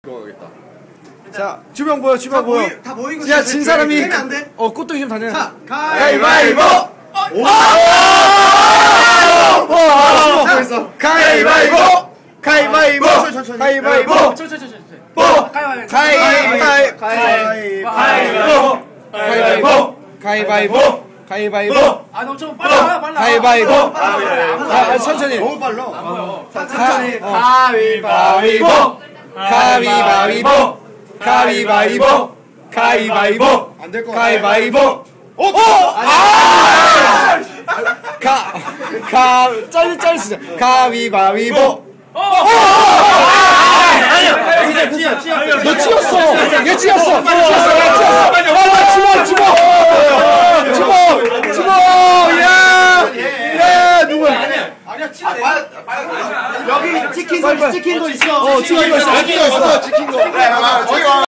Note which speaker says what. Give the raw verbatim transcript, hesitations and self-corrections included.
Speaker 1: 이거겠다. 자, 주명 보여, 주명 보여.
Speaker 2: 모이, 다 모이고.
Speaker 1: 야, 진 사람이.
Speaker 2: 되면 안 돼?
Speaker 1: 어, 꽃도 힘 다녀.
Speaker 2: 자,
Speaker 1: 가위바위보!
Speaker 2: 오!
Speaker 1: 가위바위보! 가위바위보! 가위바위보! 가위바위보! 가위바위보! 가위바위보! 가위바위보!
Speaker 3: 아, 너무 좀 빨라, 빨라.
Speaker 1: 가위바위보! 아, 천천히.
Speaker 2: 너무 빨라.
Speaker 1: 천천히. 가위바위보! 가위바위보! 가위바위보! 가위바위보!
Speaker 2: 안 될 거 같아.
Speaker 1: 가위바위보! 오! 아! 가, 가, 짤, 짤, 진짜. 가위바위보!
Speaker 3: 아니야, 찌야, 찌야.
Speaker 1: 너 찍었어! 얘 찍었어! 얘 찍었어! 얘 찍었어! 아, 나 주먹! 주먹! 주먹! 주먹! 야! 야! 누구야?
Speaker 3: 아니야, 찌야.
Speaker 2: 여기 찍힌 거, 찍힌 거 있어.
Speaker 1: 어, 찍힌 거 있어! 찍힌 거 있어!
Speaker 2: 찍힌 거.